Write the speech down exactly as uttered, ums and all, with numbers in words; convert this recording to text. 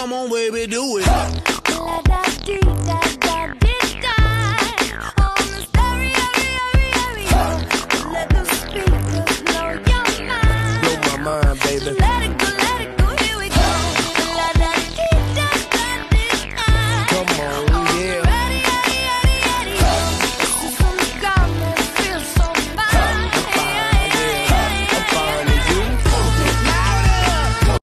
Come on, baby, do it. La da dee da